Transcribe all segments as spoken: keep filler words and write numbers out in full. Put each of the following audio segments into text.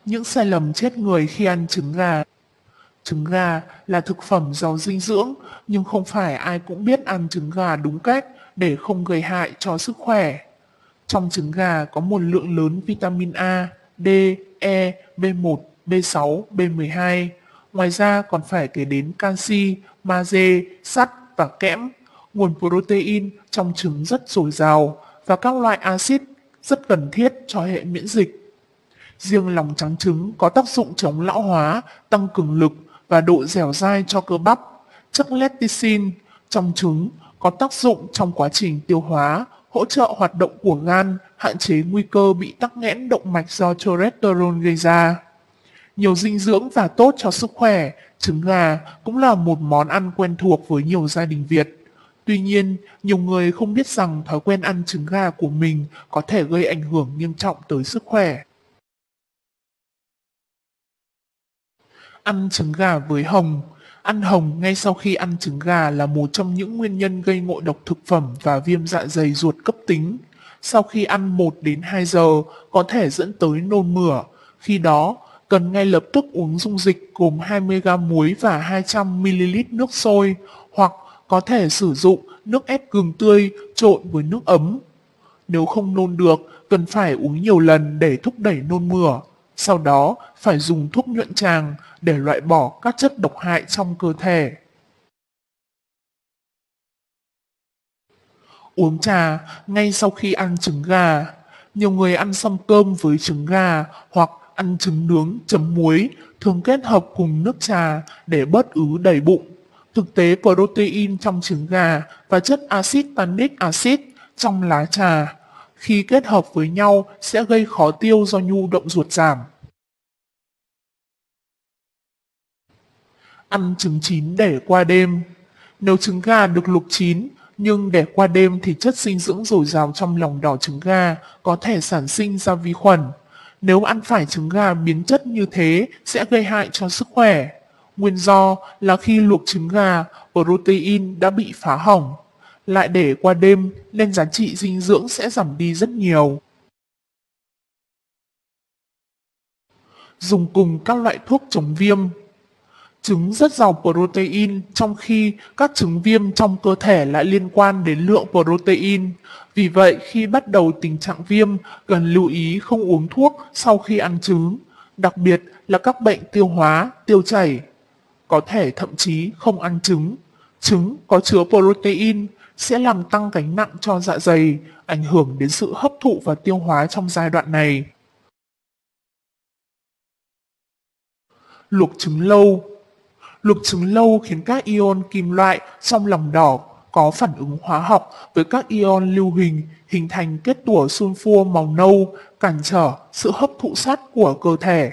Những sai lầm chết người khi ăn trứng gà. Trứng gà là thực phẩm giàu dinh dưỡng, nhưng không phải ai cũng biết ăn trứng gà đúng cách để không gây hại cho sức khỏe. Trong trứng gà có một lượng lớn vitamin A, D, E, B một, B sáu, B mười hai. Ngoài ra còn phải kể đến canxi, magie, sắt và kẽm. Nguồn protein trong trứng rất dồi dào và các loại axit rất cần thiết cho hệ miễn dịch. Riêng lòng trắng trứng có tác dụng chống lão hóa, tăng cường lực và độ dẻo dai cho cơ bắp. Chất lecithin trong trứng có tác dụng trong quá trình tiêu hóa, hỗ trợ hoạt động của gan, hạn chế nguy cơ bị tắc nghẽn động mạch do cholesterol gây ra. Nhiều dinh dưỡng và tốt cho sức khỏe, trứng gà cũng là một món ăn quen thuộc với nhiều gia đình Việt. Tuy nhiên, nhiều người không biết rằng thói quen ăn trứng gà của mình có thể gây ảnh hưởng nghiêm trọng tới sức khỏe. Ăn trứng gà với hồng. Ăn hồng ngay sau khi ăn trứng gà là một trong những nguyên nhân gây ngộ độc thực phẩm và viêm dạ dày ruột cấp tính. Sau khi ăn một đến hai giờ có thể dẫn tới nôn mửa. Khi đó, cần ngay lập tức uống dung dịch gồm hai mươi gam muối và hai trăm mi li lít nước sôi, hoặc có thể sử dụng nước ép gừng tươi trộn với nước ấm. Nếu không nôn được, cần phải uống nhiều lần để thúc đẩy nôn mửa. Sau đó, phải dùng thuốc nhuận tràng để loại bỏ các chất độc hại trong cơ thể. Uống trà ngay sau khi ăn trứng gà. Nhiều người ăn xong cơm với trứng gà hoặc ăn trứng nướng chấm muối, thường kết hợp cùng nước trà để bớt ứ đầy bụng. Thực tế, protein trong trứng gà và chất axit tannic acid trong lá trà khi kết hợp với nhau sẽ gây khó tiêu do nhu động ruột giảm. Ăn trứng chín để qua đêm. Nếu trứng gà được luộc chín nhưng để qua đêm thì chất dinh dưỡng dồi dào trong lòng đỏ trứng gà có thể sản sinh ra vi khuẩn. Nếu ăn phải trứng gà biến chất như thế sẽ gây hại cho sức khỏe. Nguyên do là khi luộc trứng gà, protein đã bị phá hỏng. Lại để qua đêm nên giá trị dinh dưỡng sẽ giảm đi rất nhiều. Dùng cùng các loại thuốc chống viêm. Trứng rất giàu protein, trong khi các trứng viêm trong cơ thể lại liên quan đến lượng protein. Vì vậy, khi bắt đầu tình trạng viêm, cần lưu ý không uống thuốc sau khi ăn trứng, đặc biệt là các bệnh tiêu hóa, tiêu chảy. Có thể thậm chí không ăn trứng. Trứng có chứa protein sẽ làm tăng gánh nặng cho dạ dày, ảnh hưởng đến sự hấp thụ và tiêu hóa trong giai đoạn này. Luộc trứng lâu. Luộc trứng lâu khiến các ion kim loại trong lòng đỏ có phản ứng hóa học với các ion lưu huỳnh, hình thành kết tủa sulfur màu nâu, cản trở sự hấp thụ sắt của cơ thể.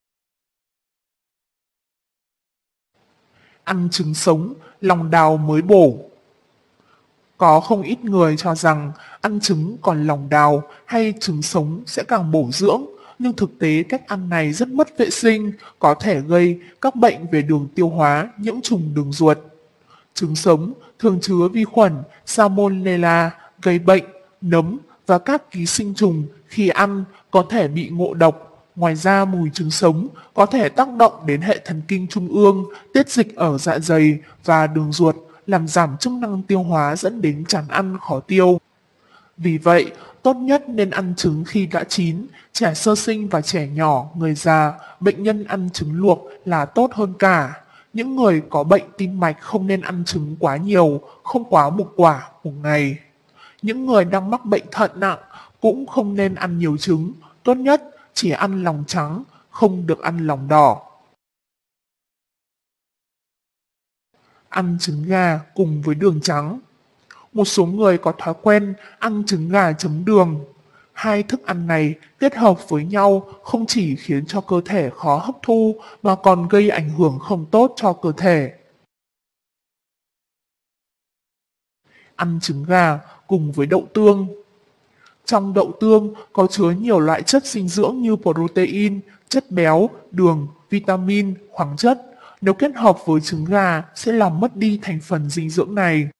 Ăn trứng sống, lòng đào mới bổ. Có không ít người cho rằng ăn trứng còn lòng đào hay trứng sống sẽ càng bổ dưỡng, nhưng thực tế cách ăn này rất mất vệ sinh, có thể gây các bệnh về đường tiêu hóa, nhiễm trùng đường ruột. Trứng sống thường chứa vi khuẩn Salmonella gây bệnh, nấm và các ký sinh trùng, khi ăn có thể bị ngộ độc. Ngoài ra, mùi trứng sống có thể tác động đến hệ thần kinh trung ương, tiết dịch ở dạ dày và đường ruột, làm giảm chức năng tiêu hóa dẫn đến chán ăn khó tiêu. Vì vậy, tốt nhất nên ăn trứng khi đã chín. Trẻ sơ sinh và trẻ nhỏ, người già, bệnh nhân ăn trứng luộc là tốt hơn cả. Những người có bệnh tim mạch không nên ăn trứng quá nhiều, không quá một quả một ngày. Những người đang mắc bệnh thận nặng cũng không nên ăn nhiều trứng, tốt nhất chỉ ăn lòng trắng, không được ăn lòng đỏ. Ăn trứng gà cùng với đường trắng. Một số người có thói quen ăn trứng gà chấm đường. Hai thức ăn này kết hợp với nhau không chỉ khiến cho cơ thể khó hấp thu mà còn gây ảnh hưởng không tốt cho cơ thể. Ăn trứng gà cùng với đậu tương. Trong đậu tương có chứa nhiều loại chất dinh dưỡng như protein, chất béo, đường, vitamin, khoáng chất. Nếu kết hợp với trứng gà sẽ làm mất đi thành phần dinh dưỡng này.